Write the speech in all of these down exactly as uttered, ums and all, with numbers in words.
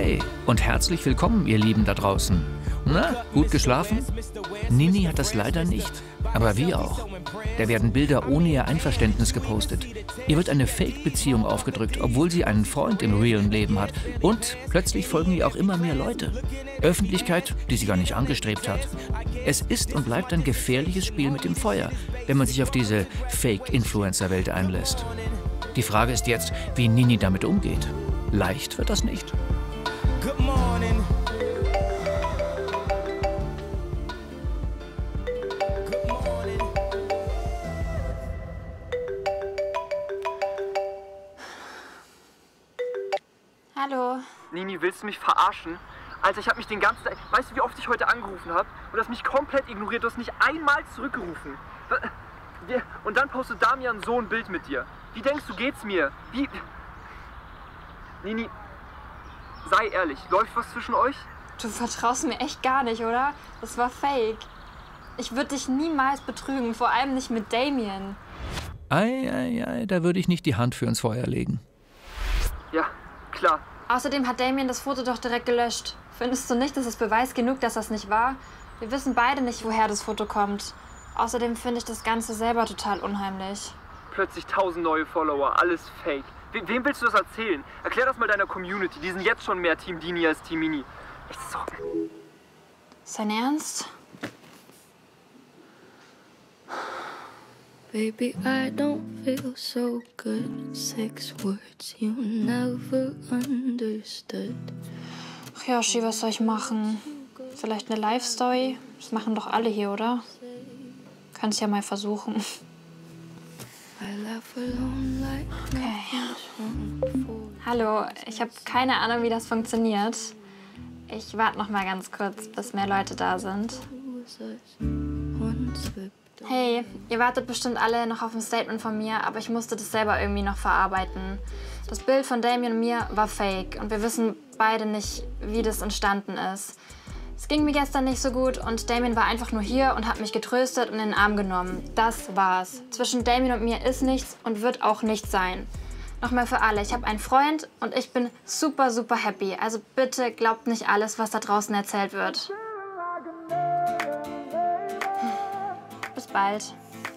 Hey und herzlich willkommen, ihr Lieben da draußen. Na, gut geschlafen? Nini hat das leider nicht, aber wir auch. Da werden Bilder ohne ihr Einverständnis gepostet. Ihr wird eine Fake-Beziehung aufgedrückt, obwohl sie einen Freund im realen Leben hat. Und plötzlich folgen ihr auch immer mehr Leute. Öffentlichkeit, die sie gar nicht angestrebt hat. Es ist und bleibt ein gefährliches Spiel mit dem Feuer, wenn man sich auf diese Fake-Influencer-Welt einlässt. Die Frage ist jetzt, wie Nini damit umgeht. Leicht wird das nicht. Good morning. Good morning. Hallo. Nini, willst du mich verarschen? Alter, ich hab mich den ganzen Tag... Weißt du, wie oft ich heute angerufen habe? Und du hast mich komplett ignoriert. Du hast nicht einmal zurückgerufen. Und dann postet Damian so ein Bild mit dir. Wie denkst du, geht's mir? Wie... Nini, sei ehrlich. Läuft was zwischen euch? Du vertraust mir echt gar nicht, oder? Das war fake. Ich würde dich niemals betrügen, vor allem nicht mit Damien. Ei, ei, ei, da würde ich nicht die Hand für ins Feuer legen. Ja, klar. Außerdem hat Damien das Foto doch direkt gelöscht. Findest du nicht, das ist Beweis genug, dass das nicht war? Wir wissen beide nicht, woher das Foto kommt. Außerdem finde ich das Ganze selber total unheimlich. Plötzlich tausend neue Follower, alles fake. We wem willst du das erzählen? Erklär das mal deiner Community. Die sind jetzt schon mehr Team Dini als Team Mini. Echt so. Ist dein Ernst? Baby, I don't feel so good. Six words you never understood. Ach Yoshi, was soll ich machen? Vielleicht eine Live-Story? Das machen doch alle hier, oder? Kannst ja mal versuchen. Okay. Hallo, ich habe keine Ahnung, wie das funktioniert. Ich warte noch mal ganz kurz, bis mehr Leute da sind. Hey, ihr wartet bestimmt alle noch auf ein Statement von mir, aber ich musste das selber irgendwie noch verarbeiten. Das Bild von Damien und mir war fake und wir wissen beide nicht, wie das entstanden ist. Es ging mir gestern nicht so gut und Damien war einfach nur hier und hat mich getröstet und in den Arm genommen. Das war's. Zwischen Damien und mir ist nichts und wird auch nichts sein. Nochmal für alle, ich habe einen Freund und ich bin super, super happy. Also bitte glaubt nicht alles, was da draußen erzählt wird. Bis bald.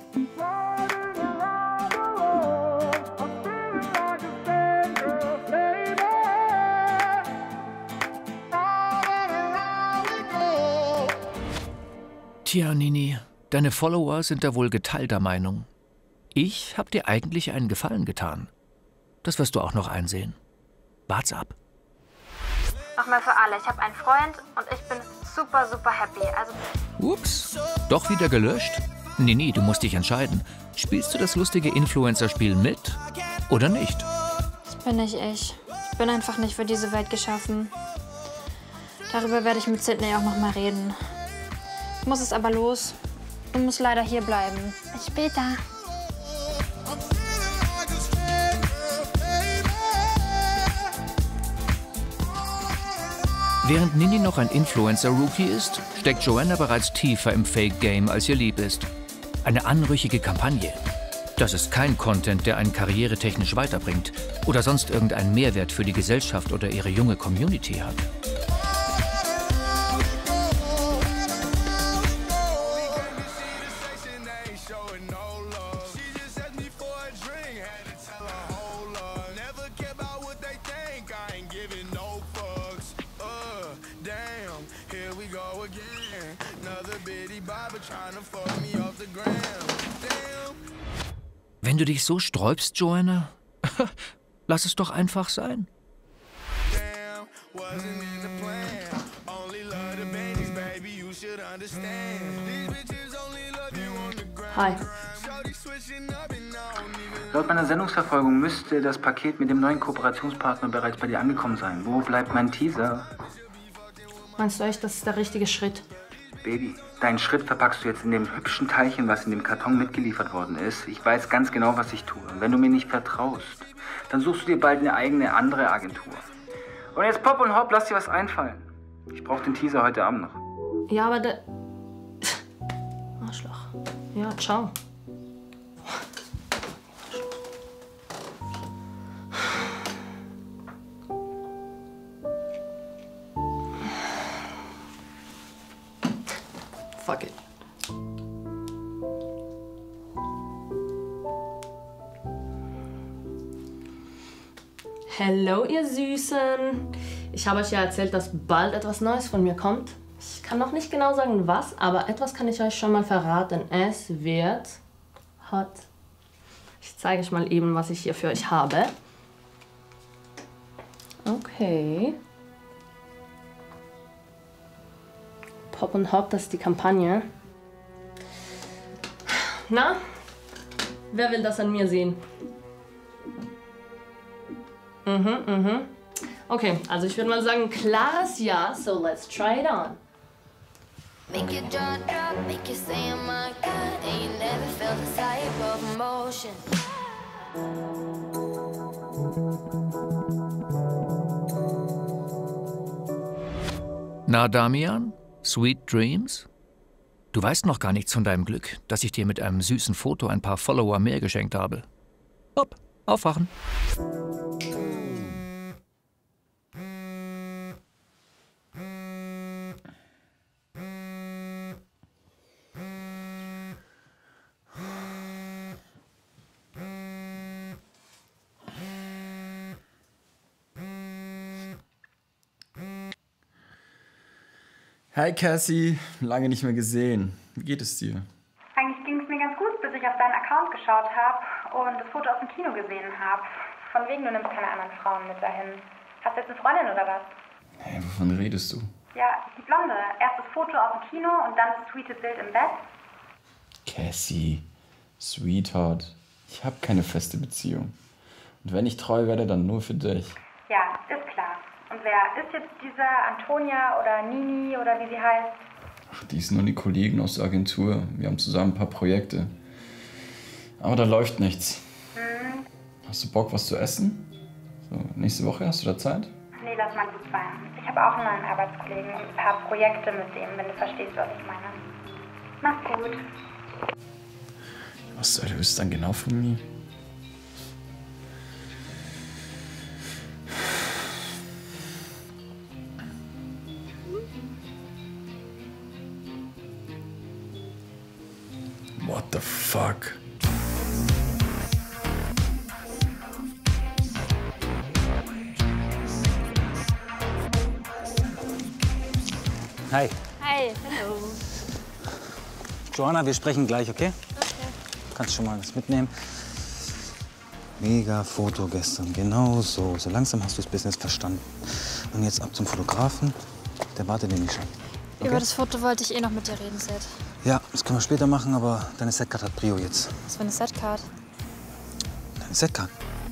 Tja, Nini, deine Follower sind da wohl geteilter Meinung. Ich hab dir eigentlich einen Gefallen getan. Das wirst du auch noch einsehen. Wart's ab. Nochmal für alle, ich habe einen Freund und ich bin super, super happy. Also Ups, doch wieder gelöscht? Nini, du musst dich entscheiden. Spielst du das lustige Influencer-Spiel mit oder nicht? das bin nicht ich. Ich bin einfach nicht für diese Welt geschaffen. Darüber werde ich mit Sydney auch noch mal reden. Ich muss es aber los. Du musst leider hier bleiben. Bis später. Während Nini noch ein Influencer-Rookie ist, steckt Joanna bereits tiefer im Fake-Game, als ihr lieb ist. Eine anrüchige Kampagne. Das ist kein Content, der einen karrieretechnisch weiterbringt oder sonst irgendeinen Mehrwert für die Gesellschaft oder ihre junge Community hat. Wenn du dich so sträubst, Joanna, lass es doch einfach sein. Hi. Laut meiner Sendungsverfolgung müsste das Paket mit dem neuen Kooperationspartner bereits bei dir angekommen sein. Wo bleibt mein Teaser? Meinst du echt, das ist der richtige Schritt? Baby, deinen Schritt verpackst du jetzt in dem hübschen Teilchen, was in dem Karton mitgeliefert worden ist. Ich weiß ganz genau, was ich tue. Und wenn du mir nicht vertraust, dann suchst du dir bald eine eigene andere Agentur. Und jetzt pop und hopp, lass dir was einfallen. Ich brauche den Teaser heute Abend noch. Ja, aber der... Arschloch. Ja, ciao. Hallo, ihr Süßen. Ich habe euch ja erzählt, dass bald etwas Neues von mir kommt. Ich kann noch nicht genau sagen, was, aber etwas kann ich euch schon mal verraten. Es wird hot. Ich zeige euch mal eben, was ich hier für euch habe. Okay. Pop und Hop, das ist die Kampagne. Na, wer will das an mir sehen? Mhm, mhm. Okay, also ich würde mal sagen, klares Ja, so let's try it on. Make your jaw drop, make you say, oh my God, and you never felt this type of emotion. Na, Damian? Sweet Dreams? Du weißt noch gar nichts von deinem Glück, dass ich dir mit einem süßen Foto ein paar Follower mehr geschenkt habe. Hopp, aufwachen. Hi Cassie, lange nicht mehr gesehen. Wie geht es dir? Eigentlich ging es mir ganz gut, bis ich auf deinen Account geschaut habe und das Foto aus dem Kino gesehen habe. Von wegen, du nimmst keine anderen Frauen mit dahin. Hast du jetzt eine Freundin oder was? Hey, wovon redest du? Ja, die Blonde. Erst das Foto aus dem Kino und dann das sweete Bild im Bett. Cassie, Sweetheart, ich habe keine feste Beziehung. Und wenn ich treu werde, dann nur für dich. Ja, ist klar. Und wer ist jetzt diese Antonia oder Nini oder wie sie heißt? Ach, die sind nur die Kollegen aus der Agentur. Wir haben zusammen ein paar Projekte. Aber da läuft nichts. Hm. Hast du Bock, was zu essen? So, nächste Woche hast du da Zeit? Nee, lass mal gut sein. Ich habe auch einen neuen Arbeitskollegen und ein paar Projekte mit dem, wenn du verstehst, was ich meine. Mach's gut. Was soll das dann genau von mir? What the fuck? Hi. Hi, hallo. Joanna, wir sprechen gleich, okay? Okay. Kannst schon mal was mitnehmen. Mega Foto gestern, genau so. So langsam hast du das Business verstanden. Und jetzt ab zum Fotografen. Der wartet nämlich schon. Okay? Über das Foto wollte ich eh noch mit dir reden, Sid. Ja, das können wir später machen, aber deine Setcard hat Prio jetzt. Was für eine Setcard? Deine Setcard.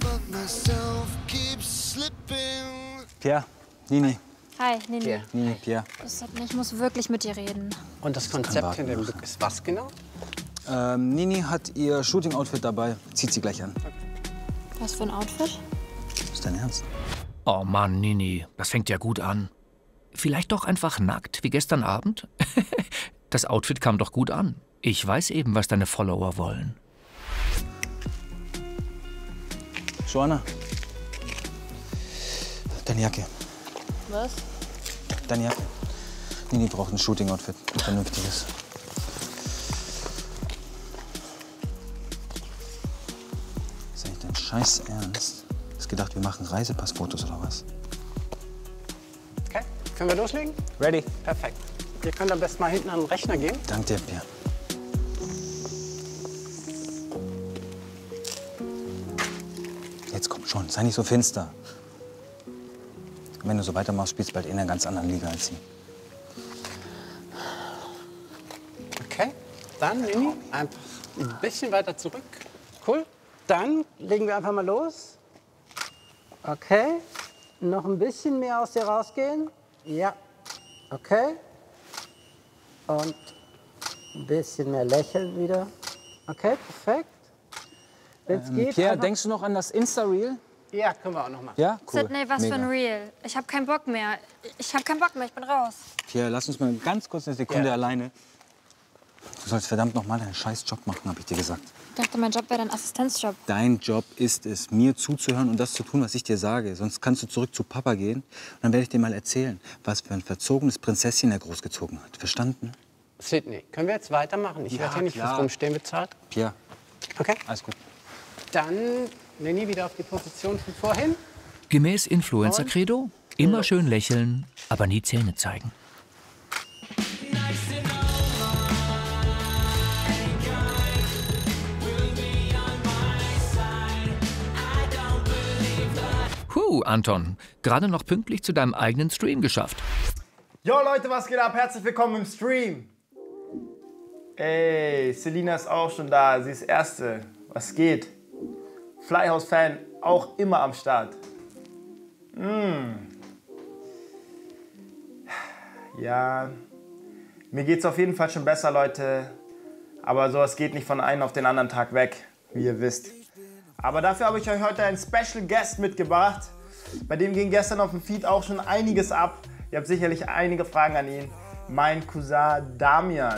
Pierre, Nini. Hi, Nini. Pierre. Nini, Pierre. Sid, ich muss wirklich mit dir reden. Und das Konzept hinter dem Look ist was genau? Ähm, Nini hat ihr Shooting-Outfit dabei. Zieht sie gleich an. Was für ein Outfit? Ist dein Ernst? Oh Mann, Nini, das fängt ja gut an. Vielleicht doch einfach nackt, wie gestern Abend? Das Outfit kam doch gut an. Ich weiß eben, was deine Follower wollen. Joanna. Deine Jacke. Was? Deine Jacke. Nini braucht ein Shooting-Outfit. Ein vernünftiges. Ist eigentlich dein Scheiß Ernst? Hast gedacht, wir machen Reisepassfotos oder was? Okay, können wir loslegen? Ready. Perfekt. Ihr könnt am besten mal hinten an den Rechner gehen. Dank dir, Pierre. Jetzt komm schon, sei nicht so finster. Wenn du so weitermachst, spielst du bald in einer ganz anderen Liga als sie. Okay, dann, Nini, einfach ein bisschen weiter zurück. Cool. Dann legen wir einfach mal los. Okay. Noch ein bisschen mehr aus dir rausgehen. Ja. Okay. Und ein bisschen mehr lächeln wieder. Okay, perfekt. Wenn's Ähm, geht, Pierre, einfach- denkst du noch an das Insta-Reel? Ja, können wir auch noch machen. Ja, cool. Sydney, was Mega. für ein Reel. Ich habe keinen Bock mehr. Ich habe keinen Bock mehr, ich bin raus. Pierre, lass uns mal ganz kurz eine Sekunde Ja. alleine. Du sollst verdammt noch mal deinen scheiß Job machen, habe ich dir gesagt. Ich dachte, mein Job wäre dein Assistenzjob. Dein Job ist es, mir zuzuhören und das zu tun, was ich dir sage. Sonst kannst du zurück zu Papa gehen und dann werde ich dir mal erzählen, was für ein verzogenes Prinzesschen er großgezogen hat. Verstanden? Sydney, können wir jetzt weitermachen? Ich Ja, werde hier nicht klar. fürs Rumstehen bezahlt. Pierre, Okay. alles gut. Dann, Nini, wieder auf die Position von vorhin. Gemäß Influencer-Credo, immer schön lächeln, aber nie Zähne zeigen. Puh, Anton, gerade noch pünktlich zu deinem eigenen Stream geschafft. Jo Leute, was geht ab? Herzlich willkommen im Stream. Ey, Selina ist auch schon da, sie ist Erste. Was geht? Flyhouse-Fan auch immer am Start. Mm. Ja, mir geht's auf jeden Fall schon besser, Leute. Aber sowas geht nicht von einem auf den anderen Tag weg, wie ihr wisst. Aber dafür habe ich euch heute einen Special Guest mitgebracht. Bei dem ging gestern auf dem Feed auch schon einiges ab. Ihr habt sicherlich einige Fragen an ihn. Mein Cousin Damian.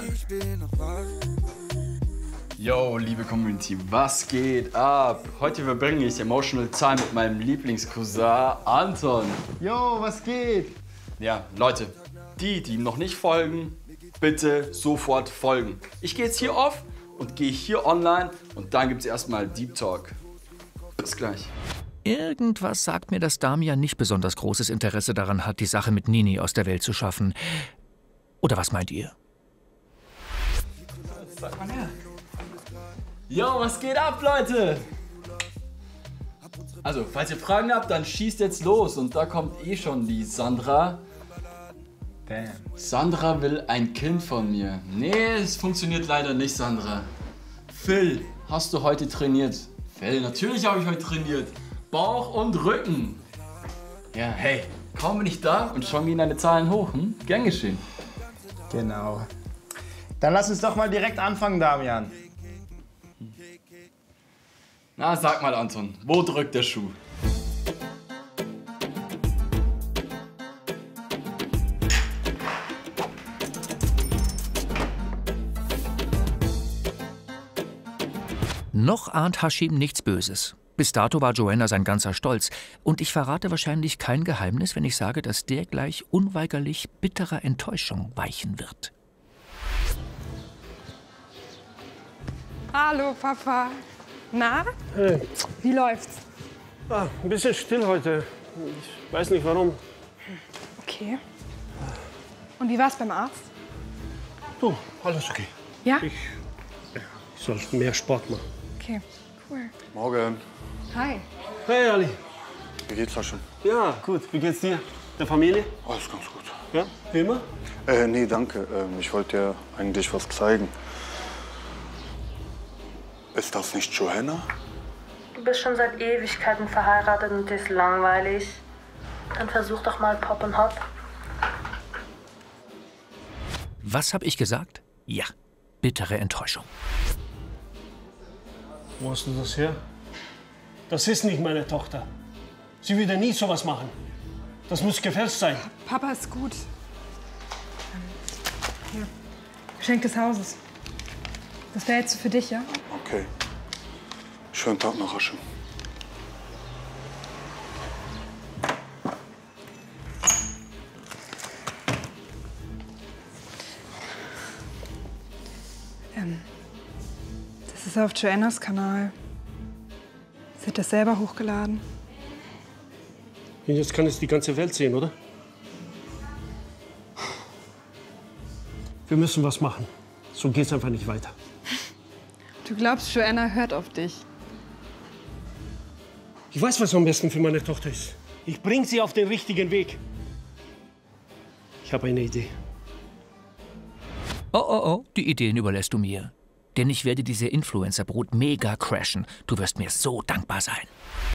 Yo, liebe Community, was geht ab? Heute verbringe ich Emotional Time mit meinem Lieblingscousin Anton. Yo, was geht? Ja, Leute, die, die ihm noch nicht folgen, bitte sofort folgen. Ich gehe jetzt hier off und gehe hier online und dann gibt es erstmal Deep Talk. Bis gleich. Irgendwas sagt mir, dass Damian nicht besonders großes Interesse daran hat, die Sache mit Nini aus der Welt zu schaffen. Oder was meint ihr? Sag mal her. Yo, was geht ab, Leute? Also, falls ihr Fragen habt, dann schießt jetzt los. Und da kommt eh schon die Sandra. Damn. Sandra will ein Kind von mir. Nee, es funktioniert leider nicht, Sandra. Phil, hast du heute trainiert? Phil, natürlich habe ich heute trainiert. Bauch und Rücken. Ja, hey, kaum bin ich da und schon gehen deine Zahlen hoch. Hm? Gern geschehen. Genau. Dann lass uns doch mal direkt anfangen, Damian. Na, sag mal, Anton, wo drückt der Schuh? Noch ahnt Hashim nichts Böses. Bis dato war Joanna sein ganzer Stolz. Und ich verrate wahrscheinlich kein Geheimnis, wenn ich sage, dass der gleich unweigerlich bitterer Enttäuschung weichen wird. Hallo, Papa. Na? Hey. Wie läuft's? Ah, ein bisschen still heute. Ich weiß nicht warum. Okay. Und wie war's beim Arzt? Du, alles okay. Ja? Ich, ich soll mehr Sport machen. Okay, cool. Morgen. Hi. Hey, Ali. Wie geht's da schon? Ja, gut. Wie geht's dir? Der Familie? Alles ganz gut. Ja, wie immer? Äh, nee, danke. Ähm, ich wollte dir eigentlich was zeigen. Ist das nicht Joanna? Du bist schon seit Ewigkeiten verheiratet und dir ist langweilig. Dann versuch doch mal Pop und Hop. Was habe ich gesagt? Ja, bittere Enttäuschung. Wo hast du das her? Das ist nicht meine Tochter. Sie würde nie sowas machen. Das muss gefälscht sein. Papa ist gut. Hier, Geschenk des Hauses. Das wäre jetzt für dich, ja? Okay. Schönen Tag noch, Hashim. Ähm, das ist auf Joannas Kanal. Sie hat das selber hochgeladen. Und jetzt kann es die ganze Welt sehen, oder? Wir müssen was machen. So geht's einfach nicht weiter. Du glaubst, Joanna hört auf dich. Ich weiß, was am besten für meine Tochter ist. Ich bring sie auf den richtigen Weg. Ich habe eine Idee. Oh, oh, oh, die Ideen überlässt du mir. Denn ich werde diese Influencer-Brut mega crashen. Du wirst mir so dankbar sein.